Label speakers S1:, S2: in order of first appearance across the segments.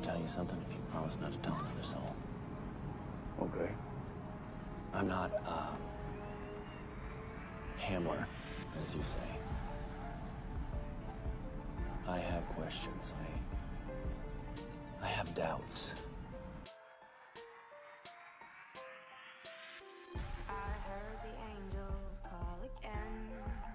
S1: tell you something if you promise not to tell another soul.
S2: Okay.
S1: I'm not, Hamler, as you say. I have questions. I have doubts.
S3: I heard the angels call again.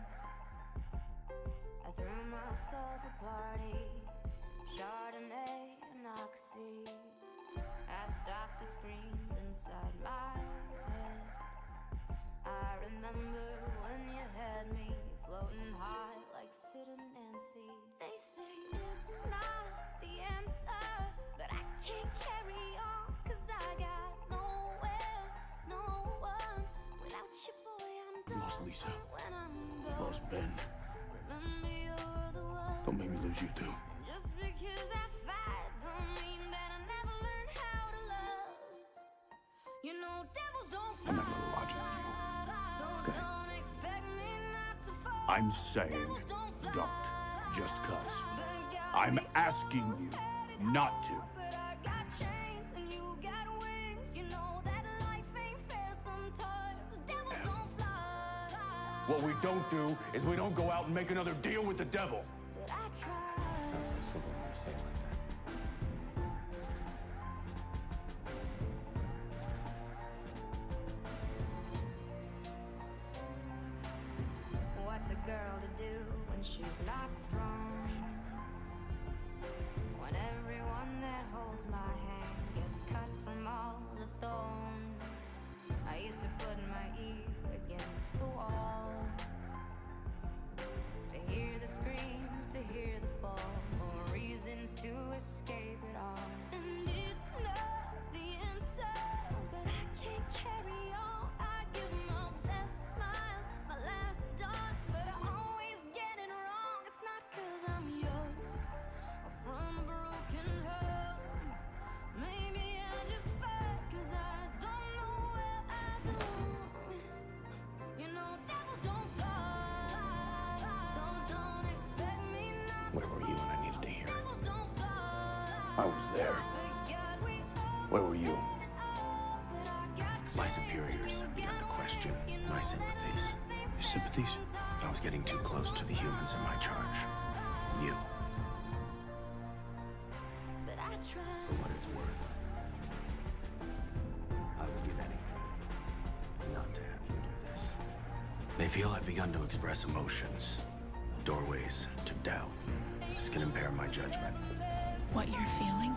S3: I threw myself a party, Chardonnay and Oxy. I stopped the screams inside my head. I remember when you had me floating high like Sid and Nancy. They say it's not the answer, but I can't carry on, 'cause I got nowhere, no one. Without you, boy, I'm done.
S2: Lost Lisa.
S3: When I'm gone,
S2: Lost Ben.
S3: remember you're the one.
S2: Don't make me lose you too.
S3: Just because I fight don't mean that I never learned how to love. You know devils don't fly.
S2: I'm not gonna watch it.
S3: So
S2: Okay.
S3: don't expect me not to fall.
S2: I'm saying
S3: Devils don't fly.
S2: don't. Just 'cause.
S3: But God,
S2: I'm
S3: we
S2: asking
S3: almost
S2: you
S3: had it
S2: not
S3: all,
S2: to.
S3: But I got chains and you got wings. You know that life ain't fair sometimes. Devils don't fly.
S2: What we don't do is we don't go out and make another deal with the devil.
S3: But I try.
S1: Sounds so simple when you say it like that.
S3: What's a girl to do when she's not strong? When everyone that holds my hand gets cut from all the thorns. I used to put my ear against the wall to hear the screams, to hear the fall, or reasons to escape it all. And it's not the answer, but I can't carry on. I give my best smile, my last dime, but I always get it wrong. It's not 'cause I'm young or from a broken home. Maybe I just fight 'cause I don't know where I belong. You know devils don't fly, so don't expect me not to
S1: Where were you when I needed to hear it?
S3: Devils don't fly.
S2: I was there.
S3: But God, we
S2: Where were you?
S3: almost had it all, but I got
S1: My
S3: chains
S1: superiors
S3: and you
S1: began to
S3: got
S1: question
S3: wings. You
S1: my
S3: know
S1: sympathies.
S3: that life ain't
S2: Your
S3: fair
S2: sympathies?
S3: sometimes.
S1: I was getting too close to the humans in my charge. You,
S3: But I try.
S1: for what it's worth. I would give anything not to have you do this. They feel I've begun to express emotions, doorways to doubt. This can impair my judgment.
S4: What you're feeling?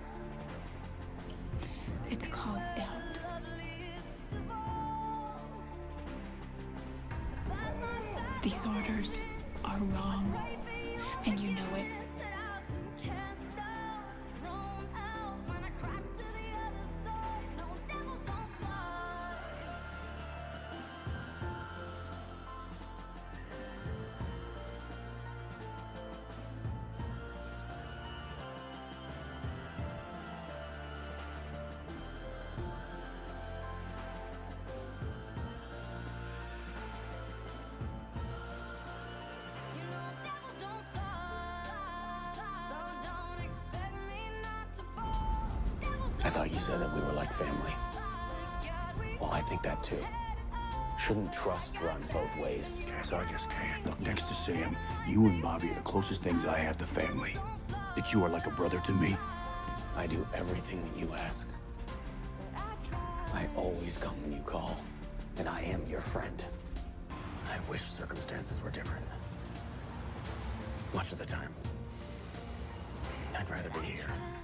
S4: It's called doubt. These orders are wrong, and you know it.
S1: I thought you said that we were like family. Well, I think that too. Shouldn't trust run both ways?
S2: Guess I just can't. Look, next to Sam, you and Bobby are the closest things I have to family. That you are like a brother to me.
S1: I do everything that you ask. I always come when you call, and I am your friend. I wish circumstances were different. Much of the time, I'd rather be here.